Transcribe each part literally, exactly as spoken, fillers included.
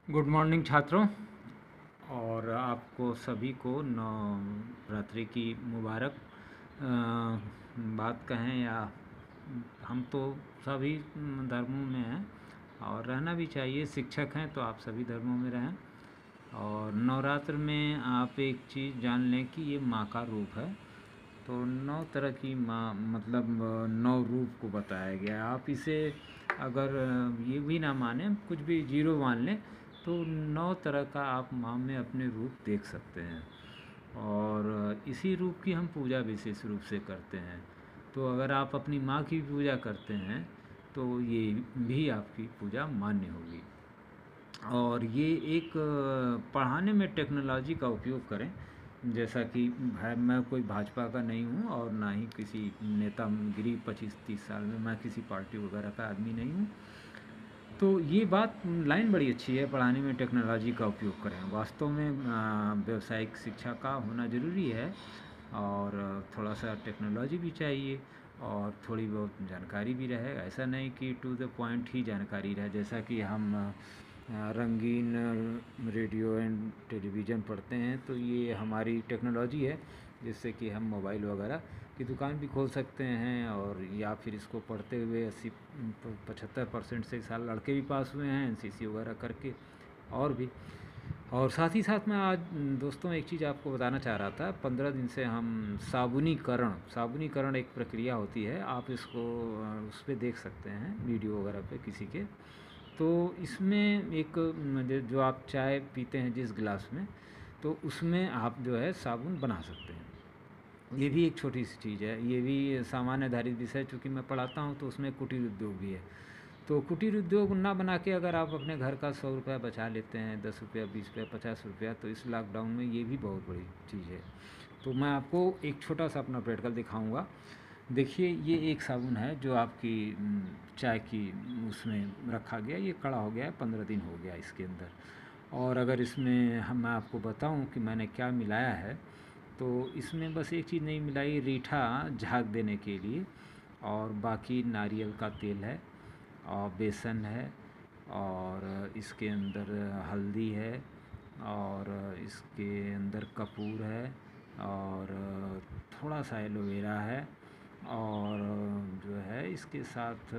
Good morning छात्रों। और आपको सभी को नवरात्रि की मुबारक अ, बात कहें या हम तो सभी धर्मों में हैं और रहना भी चाहिए। शिक्षक हैं तो आप सभी धर्मों में रहें। और नवरात्र में आप एक चीज़ जान लें कि ये माँ का रूप है। तो नौ तरह की माँ मतलब अ, नौ रूप को बताया गया है। आप इसे अगर अ, ये भी ना माने, कुछ भी जीरो मान लें, तो नौ तरह का आप माँ में अपने रूप देख सकते हैं। और अ, इसी रूप की हम पूजा विशेष रूप से करते हैं। तो अगर आप अपनी माँ की पूजा करते हैं तो ये भी आपकी पूजा मान्य होगी। और ये एक अ, पढ़ाने में टेक्नोलॉजी का उपयोग करें। जैसा कि भाई मैं कोई भाजपा का नहीं हूँ और ना ही किसी नेतागिरी पच्चीस तीस साल में मैं किसी पार्टी वगैरह का आदमी नहीं हूँ। तो ये बात लाइन बड़ी अच्छी है, पढ़ाने में टेक्नोलॉजी का उपयोग करें। वास्तव में अ, व्यावसायिक शिक्षा का होना ज़रूरी है और थोड़ा सा टेक्नोलॉजी भी चाहिए और थोड़ी बहुत जानकारी भी रहे। ऐसा नहीं कि टू द पॉइंट ही जानकारी रहे। जैसा कि हम अ, रंगीन रेडियो एंड टेलीविज़न पढ़ते हैं तो ये हमारी टेक्नोलॉजी है, जिससे कि हम मोबाइल वगैरह की दुकान भी खोल सकते हैं। और या फिर इसको पढ़ते हुए अस्सी पचहत्तर परसेंट से साल लड़के भी पास हुए हैं एनसीसी वगैरह करके। और भी और साथ ही साथ मैं आज दोस्तों एक चीज़ आपको बताना चाह रहा था। पंद्रह दिन से हम साबुनीकरण साबुनीकरण एक प्रक्रिया होती है, आप इसको अ, उस पर देख सकते हैं वीडियो वगैरह पे किसी के। तो इसमें एक जो जो आप चाय पीते हैं जिस गिलास में, तो उसमें आप जो है साबुन बना सकते हैं। ये भी एक छोटी सी चीज़ है, ये भी सामान्य आधारित विषय चूँकि मैं पढ़ाता हूँ तो उसमें कुटीर उद्योग भी है। तो कुटीर उद्योग ना बना के अगर आप अपने घर का सौ रुपया बचा लेते हैं, दस रुपया, बीस रुपया, पचास रुपया, तो इस लॉकडाउन में ये भी बहुत बड़ी चीज़ है। तो मैं आपको एक छोटा सा अपना प्रैक्टिकल दिखाऊंगा। देखिए, ये एक साबुन है जो आपकी न, चाय की उसमें रखा गया। ये कड़ा हो गया है, पंद्रह दिन हो गया इसके अंदर। और अगर इसमें हम मैं आपको बताऊं कि मैंने क्या मिलाया है, तो इसमें बस एक चीज़ नहीं मिलाई, रीठा झाग देने के लिए। और बाकी नारियल का तेल है और बेसन है और इसके अंदर हल्दी है और इसके अंदर कपूर है और थोड़ा सा एलोवेरा है और जो है इसके साथ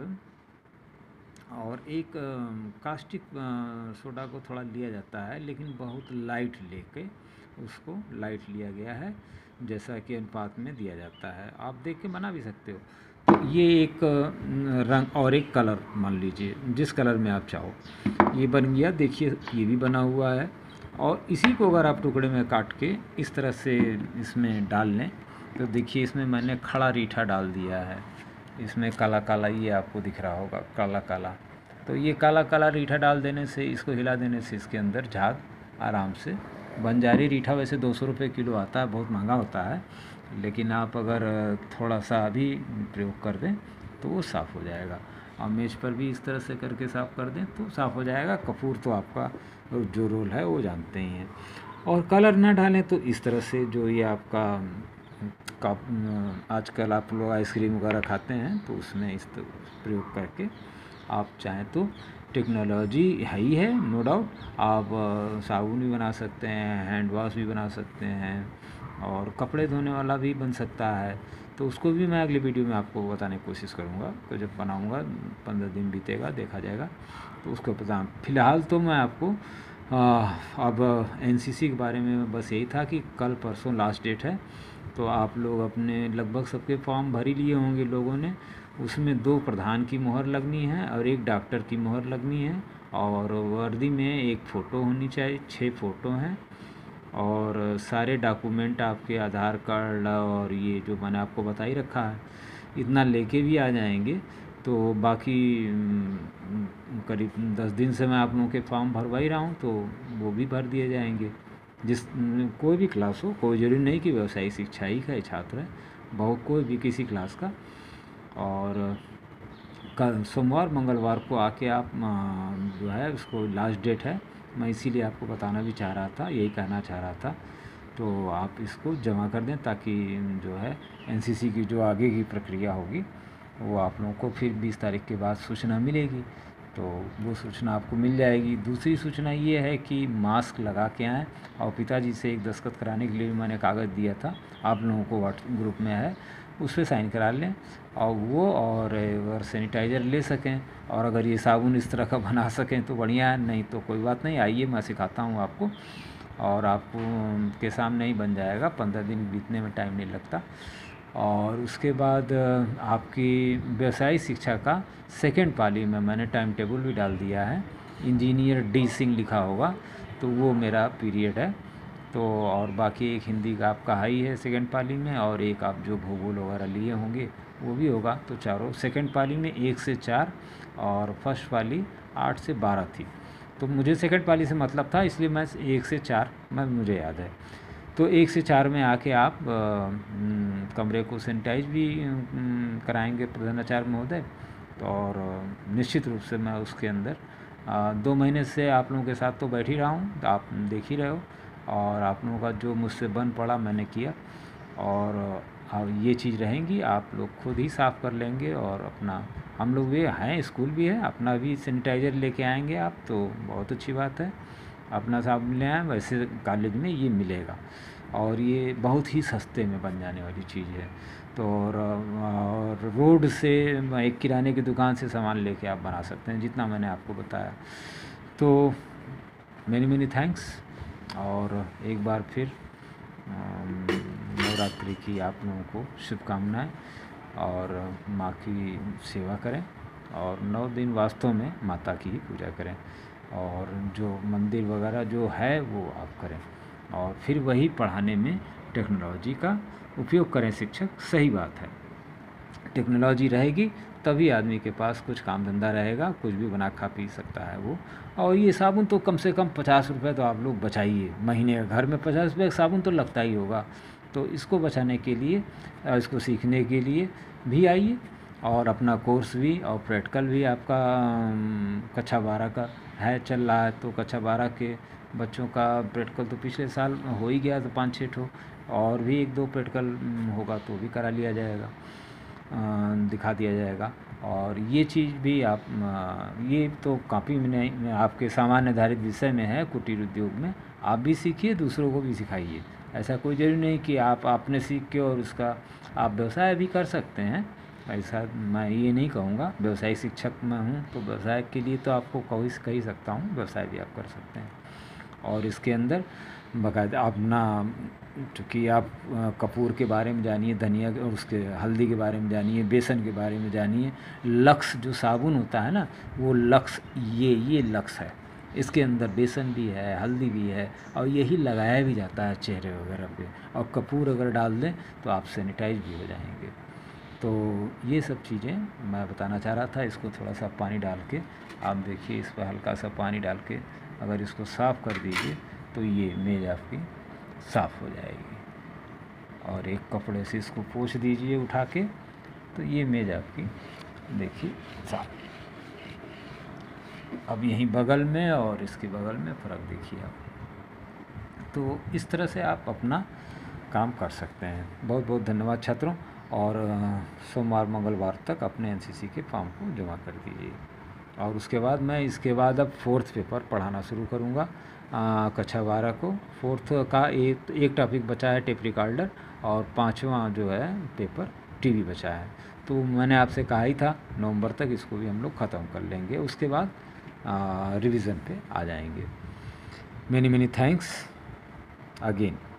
और एक अ, कास्टिक अ, सोडा को थोड़ा लिया जाता है, लेकिन बहुत लाइट लेके उसको लाइट लिया गया है, जैसा कि अनुपात में दिया जाता है। आप देख के बना भी सकते हो। तो ये एक अ, रंग और एक कलर मान लीजिए, जिस कलर में आप चाहो। ये बन गया, देखिए ये भी बना हुआ है। और इसी को अगर आप टुकड़े में काट के इस तरह से इसमें डाल लें, तो देखिए इसमें मैंने खड़ा रीठा डाल दिया है। इसमें काला काला ये आपको दिख रहा होगा, काला काला। तो ये काला काला रीठा डाल देने से, इसको हिला देने से इसके अंदर झाग आराम से बन जा रही। रीठा वैसे दो सौ रुपये किलो आता है, बहुत महंगा होता है, लेकिन आप अगर थोड़ा सा भी प्रयोग कर दें तो वो साफ़ हो जाएगा। और मेज़ पर भी इस तरह से करके साफ़ कर दें तो साफ़ हो जाएगा। कपूर तो आपका जो रोल है वो जानते ही हैं। और कलर ना डालें तो इस तरह से जो ये आपका का आजकल आप लोग आइसक्रीम वगैरह खाते हैं तो उसमें इस प्रयोग करके आप चाहें तो, टेक्नोलॉजी है ही है नो डाउट। आप साबुन भी बना सकते हैं, हैंड वॉश भी बना सकते हैं और कपड़े धोने वाला भी बन सकता है। तो उसको भी मैं अगली वीडियो में आपको बताने की कोशिश करूँगा। तो जब बनाऊँगा, पंद्रह दिन बीतेगा, देखा जाएगा तो उसको पता। फ़िलहाल तो मैं आपको आ, अब एनसीसी के बारे में बस यही था कि कल परसों लास्ट डेट है। तो आप लोग अपने लगभग सबके फॉर्म भर ही लिए होंगे लोगों ने। उसमें दो प्रधान की मोहर लगनी है और एक डॉक्टर की मोहर लगनी है। और वर्दी में एक फ़ोटो होनी चाहिए, छः फ़ोटो हैं। और सारे डॉक्यूमेंट आपके आधार कार्ड और ये जो मैंने आपको बता ही रखा है, इतना लेके भी आ जाएंगे। तो बाकी करीब दस दिन से मैं आप लोगों के फॉर्म भरवा ही रहा हूँ, तो वो भी भर दिए जाएंगे। जिस कोई भी क्लास हो, कोई ज़रूरी नहीं कि व्यवसायिक शिक्षा ही का छात्र है, बहुत कोई भी किसी क्लास का। और कल सोमवार मंगलवार को आके आप जो है उसको लास्ट डेट है, मैं इसीलिए आपको बताना भी चाह रहा था, यही कहना चाह रहा था। तो आप इसको जमा कर दें ताकि जो है एनसीसी की जो आगे की प्रक्रिया होगी वो आप लोगों को फिर बीस तारीख के बाद सूचना मिलेगी। तो वो सूचना आपको मिल जाएगी। दूसरी सूचना ये है कि मास्क लगा के आएँ, और पिताजी से एक दस्तखत कराने के लिए भी मैंने कागज़ दिया था, आप लोगों को व्हाट्सएप ग्रुप में है, उस पर साइन करा लें। और वो और अगर सैनिटाइज़र ले सकें, और अगर ये साबुन इस तरह का बना सकें तो बढ़िया है, नहीं तो कोई बात नहीं, आइए मैं सिखाता हूँ आपको, और आपको के सामने ही बन जाएगा, पंद्रह दिन बीतने में टाइम नहीं लगता। और उसके बाद आपकी व्यवसायिक शिक्षा का सेकेंड पाली में मैंने टाइम टेबल भी डाल दिया है, इंजीनियर डी सिंह लिखा होगा, तो वो मेरा पीरियड है। तो और बाकी एक हिंदी का आपका हाई है सेकेंड पाली में, और एक आप जो भूगोल वगैरह लिए होंगे वो भी होगा। तो चारों सेकेंड पाली में एक से चार, और फर्स्ट पाली आठ से बारह थी। तो मुझे सेकेंड पाली से मतलब था, इसलिए मैं एक से चार मैं मुझे याद है। तो एक से चार में आके आप कमरे को सैनिटाइज भी कराएंगे प्रधानाचार्य महोदय। तो और निश्चित रूप से मैं उसके अंदर आ, दो महीने से आप लोगों के साथ तो बैठ ही रहा हूँ, तो आप देख ही रहे हो, और आप लोगों का जो मुझसे बन पड़ा मैंने किया। और अब ये चीज़ रहेंगी, आप लोग खुद ही साफ़ कर लेंगे, और अपना हम लोग भी हैं, स्कूल भी है, अपना भी सैनिटाइज़र लेके आएंगे आप, तो बहुत अच्छी बात है, अपना साबुन ले आएँ। वैसे कॉलेज में ये मिलेगा, और ये बहुत ही सस्ते में बन जाने वाली चीज़ है। तो और, और रोड से एक किराने की दुकान से सामान लेके आप बना सकते हैं, जितना मैंने आपको बताया। तो मेनी मेनी थैंक्स, और एक बार फिर नवरात्रि की आप लोगों को शुभकामनाएं, और माँ की सेवा करें, और नौ दिन वास्तव में माता की ही पूजा करें, और जो मंदिर वगैरह जो है वो आप करें, और फिर वही पढ़ाने में टेक्नोलॉजी का उपयोग करें शिक्षक। सही बात है, टेक्नोलॉजी रहेगी तभी आदमी के पास कुछ काम धंधा रहेगा, कुछ भी बना खा पी सकता है वो। और ये साबुन तो कम से कम पचास रुपये तो आप लोग बचाइए महीने, घर में पचास रुपये का साबुन तो लगता ही होगा। तो इसको बचाने के लिए, इसको सीखने के लिए भी आइए, और अपना कोर्स भी और प्रैक्टिकल भी आपका कक्षा बारह का है चल रहा है, तो कक्षा बारह के बच्चों का प्रैक्टिकल तो पिछले साल हो ही गया, तो पाँच छः ठो और भी एक दो प्रैक्टिकल होगा तो भी करा लिया जाएगा, दिखा दिया जाएगा। और ये चीज़ भी आप, ये तो कॉपी में नहीं, आपके सामान्य आधारित विषय में है, कुटीर उद्योग में आप भी सीखिए, दूसरों को भी सिखाइए। ऐसा कोई ज़रूरी नहीं कि आप आपने सीख के और उसका आप व्यवसाय भी कर सकते हैं, ऐसा मैं ये नहीं कहूँगा। व्यवसायिक शिक्षक मैं हूँ, तो व्यवसाय के लिए तो आपको कही कह ही सकता हूँ, व्यवसाय भी आप कर सकते हैं। और इसके अंदर बाकायदा अपना, चूँकि आप कपूर के बारे में जानिए, धनिया और उसके हल्दी के बारे में जानिए, बेसन के बारे में जानिए, लक्स जो साबुन होता है ना, वो लक्स, ये ये लक्स है, इसके अंदर बेसन भी है, हल्दी भी है, और यही लगाया भी जाता है चेहरे वगैरह पे। और कपूर अगर डाल दें तो आप सैनिटाइज भी हो जाएंगे। तो ये सब चीज़ें मैं बताना चाह रहा था। इसको थोड़ा सा पानी डाल के आप देखिए, इस पर हल्का सा पानी डाल के अगर इसको साफ़ कर दीजिए तो ये मेज़ आपकी साफ़ हो जाएगी। और एक कपड़े से इसको पोंछ दीजिए उठा के, तो ये मेज़ आपकी देखिए साफ़। अब यहीं बगल में और इसके बगल में फ़र्क देखिए आप। तो इस तरह से आप अपना काम कर सकते हैं। बहुत बहुत धन्यवाद छात्रों, और सोमवार मंगलवार तक अपने एनसीसी के फॉर्म को जमा कर दीजिए। और उसके बाद मैं इसके बाद अब फोर्थ पेपर पढ़ाना शुरू करूँगा कक्षा बारह को। फोर्थ का एक एक टॉपिक बचा है टेप रिकॉर्डर, और पाँचवा जो है पेपर टीवी बचा है। तो मैंने आपसे कहा ही था नवंबर तक इसको भी हम लोग ख़त्म कर लेंगे, उसके बाद रिवीजन पे आ जाएंगे। Many many thanks again.